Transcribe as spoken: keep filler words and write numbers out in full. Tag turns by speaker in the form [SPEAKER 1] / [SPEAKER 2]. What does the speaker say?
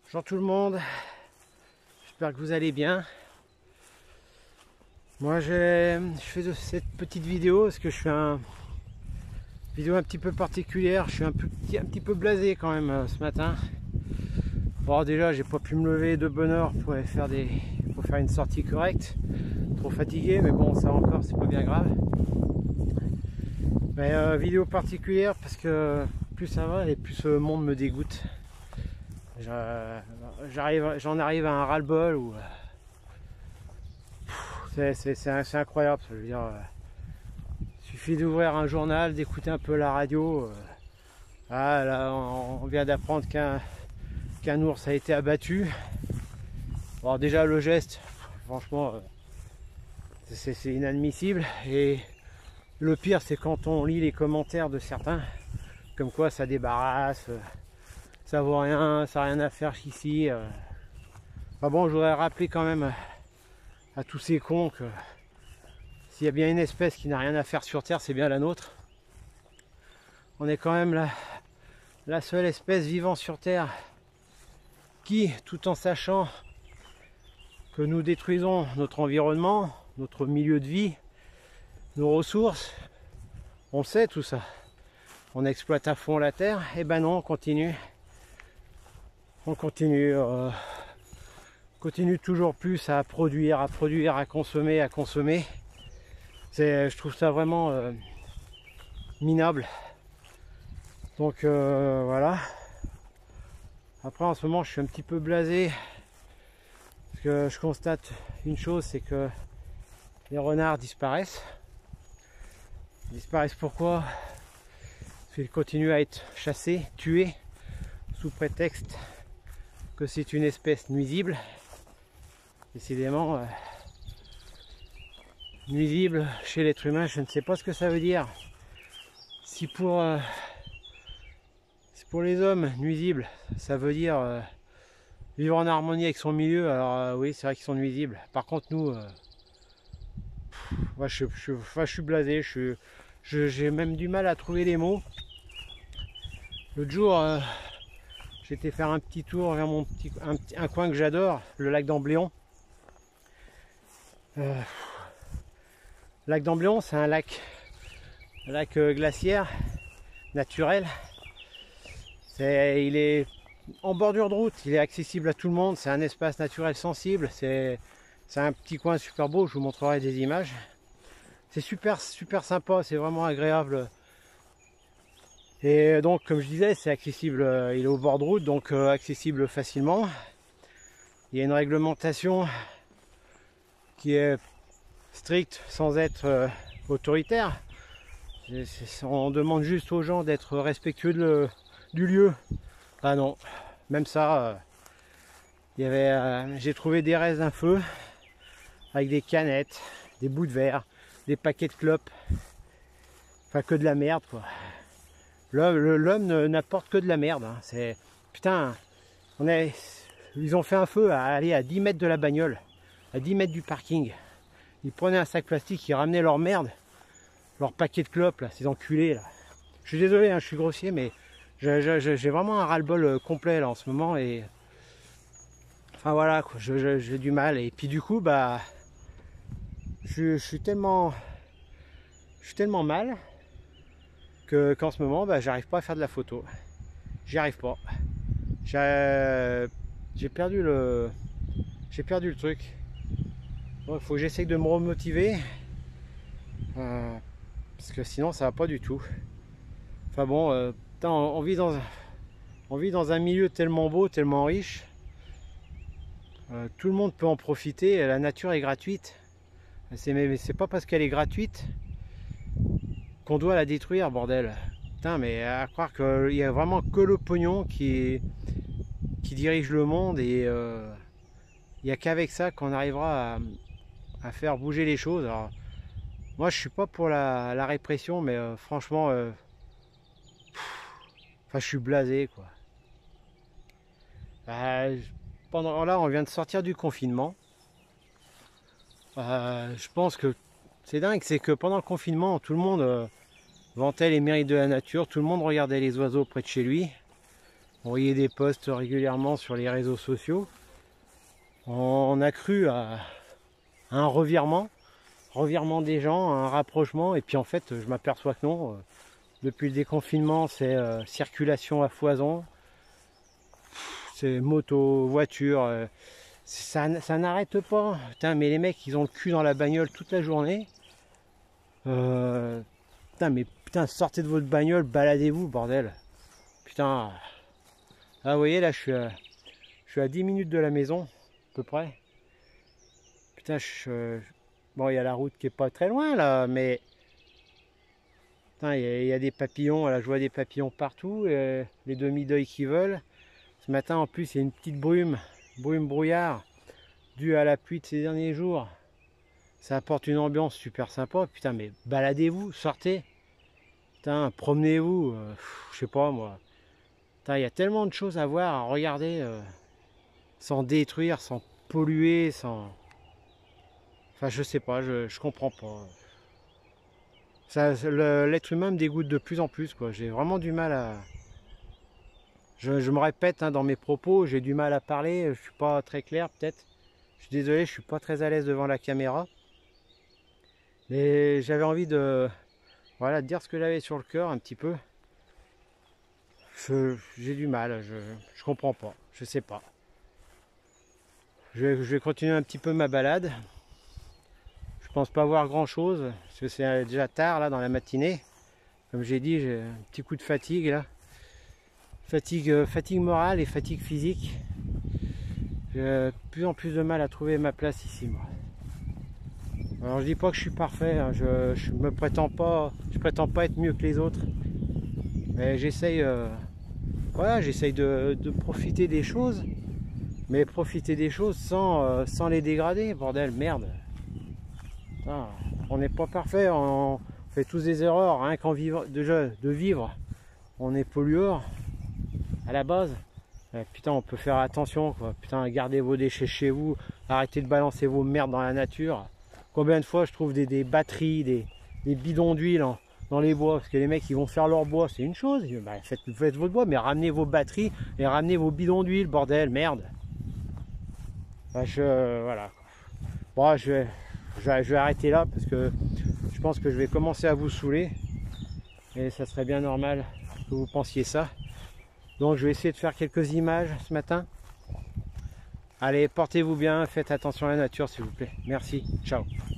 [SPEAKER 1] Bonjour tout le monde, j'espère que vous allez bien. Moi je fais de cette petite vidéo parce que je fais une vidéo un petit peu particulière. Je suis un, peu, un petit peu blasé quand même euh, ce matin. Bon, déjà j'ai pas pu me lever de bonne heure pour faire, des, pour faire une sortie correcte. Trop fatigué, mais bon, ça encore c'est pas bien grave. Mais euh, vidéo particulière parce que plus ça va et plus le monde me dégoûte. J'arrive, j'en arrive à un ras-le-bol où c'est incroyable. Je veux dire, il suffit d'ouvrir un journal, d'écouter un peu la radio. Ah, là, on vient d'apprendre qu'un qu'un ours a été abattu. Alors déjà le geste, franchement, c'est inadmissible. Et le pire, c'est quand on lit les commentaires de certains, comme quoi ça débarrasse. Ça vaut rien, ça n'a rien à faire ici. Enfin bon, je voudrais rappeler quand même à tous ces cons que s'il y a bien une espèce qui n'a rien à faire sur Terre, c'est bien la nôtre. On est quand même la, la seule espèce vivant sur Terre qui, tout en sachant que nous détruisons notre environnement, notre milieu de vie, nos ressources, on sait tout ça. On exploite à fond la Terre, et ben non, on continue. On continue, euh, continue toujours plus à produire, à produire, à consommer, à consommer. C'est, je trouve ça vraiment euh, minable. Donc euh, voilà. Après en ce moment je suis un petit peu blasé. Parce que je constate une chose, c'est que les renards disparaissent. Ils disparaissent pourquoi? Parce qu'ils continuent à être chassés, tués, sous prétexte que c'est une espèce nuisible. Décidément, euh, nuisible chez l'être humain, je ne sais pas ce que ça veut dire. Si pour, euh, si pour les hommes, nuisible, ça veut dire euh, vivre en harmonie avec son milieu, alors euh, oui, c'est vrai qu'ils sont nuisibles. Par contre, nous, euh, pff, moi, je, je, je, je suis blasé, je, je, j'ai même du mal à trouver les mots. L'autre jour, euh, j'étais faire un petit tour vers mon petit, un, un coin que j'adore, le lac d'Ambléon. Euh, le lac d'Ambléon, c'est un lac, un lac euh, glaciaire, naturel. C'est, il est en bordure de route, il est accessible à tout le monde, c'est un espace naturel sensible, c'est un petit coin super beau, je vous montrerai des images. C'est super, super sympa, c'est vraiment agréable. Et donc, comme je disais, c'est accessible, euh, il est au bord de route, donc euh, accessible facilement. Il y a une réglementation qui est stricte sans être euh, autoritaire. C'est, c'est, on demande juste aux gens d'être respectueux de le, du lieu. Ah non, même ça, euh, il y avait, euh, j'ai trouvé des restes d'un feu avec des canettes, des bouts de verre, des paquets de clopes, enfin que de la merde quoi. L'homme n'apporte que de la merde. Hein. C'est putain, on est, ils ont fait un feu à aller à dix mètres de la bagnole, à dix mètres du parking. Ils prenaient un sac plastique, ils ramenaient leur merde, leur paquet de clopes là, ces enculés là. Je suis désolé, hein, je suis grossier, mais j'ai vraiment un ras-le-bol complet là en ce moment et enfin voilà quoi, j'ai du mal et puis du coup bah je, je suis tellement, je suis tellement mal. Qu'en ce moment, bah, j'arrive pas à faire de la photo. J'y arrive pas. J'ai perdu le, j'ai perdu le truc. Il faut que j'essaye de me remotiver euh, parce que sinon ça va pas du tout. Enfin bon, euh, putain, on, on vit dans, on vit dans un milieu tellement beau, tellement riche. Euh, tout le monde peut en profiter. La nature est gratuite. C'est mais c'est pas parce qu'elle est gratuite qu'on doit la détruire, bordel. Putain, mais à croire qu'il y a vraiment que le pognon qui, qui dirige le monde et euh, il n'y a qu'avec ça qu'on arrivera à, à faire bouger les choses. Alors, moi, je suis pas pour la, la répression, mais euh, franchement, euh, pff, enfin, je suis blasé, quoi. Euh, pendant là, on vient de sortir du confinement. Euh, je pense que c'est dingue, c'est que pendant le confinement, tout le monde euh, vantait les mérites de la nature, tout le monde regardait les oiseaux près de chez lui. On voyait des posts régulièrement sur les réseaux sociaux. On a cru à un revirement, revirement des gens, un rapprochement, et puis en fait je m'aperçois que non. Depuis le déconfinement, c'est euh, circulation à foison, c'est moto, voiture, euh, ça, ça n'arrête pas. Putain, mais les mecs ils ont le cul dans la bagnole toute la journée. Euh, putain, mais putain, sortez de votre bagnole, baladez-vous, bordel. Putain. Ah, vous voyez, là, je suis à, je suis à dix minutes de la maison, à peu près. Putain, je, bon, il y a la route qui est pas très loin, là, mais... Putain, il y, y a des papillons, là, je vois des papillons partout, et les demi-deuils qui volent. Ce matin, en plus, il y a une petite brume, brume brouillard, due à la pluie de ces derniers jours. Ça apporte une ambiance super sympa. Putain, mais baladez-vous, sortez. Putain, promenez-vous, euh, je sais pas, moi. Putain, il y a tellement de choses à voir, à regarder, euh, sans détruire, sans polluer, sans... Enfin, je sais pas, je, je comprends pas. Ça, l'être humain me dégoûte de plus en plus, quoi. J'ai vraiment du mal à... Je, je me répète hein, dans mes propos, j'ai du mal à parler, je suis pas très clair peut-être. Je suis désolé, je suis pas très à l'aise devant la caméra. Mais j'avais envie de... Voilà, de dire ce que j'avais sur le cœur un petit peu. J'ai du mal, je, je comprends pas, je sais pas. Je vais, je vais continuer un petit peu ma balade. Je pense pas voir grand chose, parce que c'est déjà tard là dans la matinée. Comme j'ai dit, j'ai un petit coup de fatigue là. Fatigue, euh, fatigue morale et fatigue physique. J'ai de plus en plus de mal à trouver ma place ici, moi. Alors je dis pas que je suis parfait, hein, je, je me prétends pas, je prétends pas être mieux que les autres. Mais j'essaye, euh, voilà, j'essaye de, de profiter des choses, mais profiter des choses sans, euh, sans les dégrader, bordel, merde. Putain, on n'est pas parfait, on, on fait tous des erreurs, hein, qu'en vivre, déjà de vivre, on est pollueur à la base. Eh, putain, on peut faire attention, quoi. Putain, gardez vos déchets chez vous, arrêtez de balancer vos merdes dans la nature. Combien de fois je trouve des, des batteries, des, des bidons d'huile dans les bois, parce que les mecs ils vont faire leur bois, c'est une chose, bah, faites, faites votre bois, mais ramenez vos batteries et ramenez vos bidons d'huile, bordel, merde. Bah, je, voilà. Bon, je vais, je, vais, je vais arrêter là, parce que je pense que je vais commencer à vous saouler, et ça serait bien normal que vous pensiez ça. Donc je vais essayer de faire quelques images ce matin. Allez, portez-vous bien, faites attention à la nature s'il vous plaît. Merci, ciao.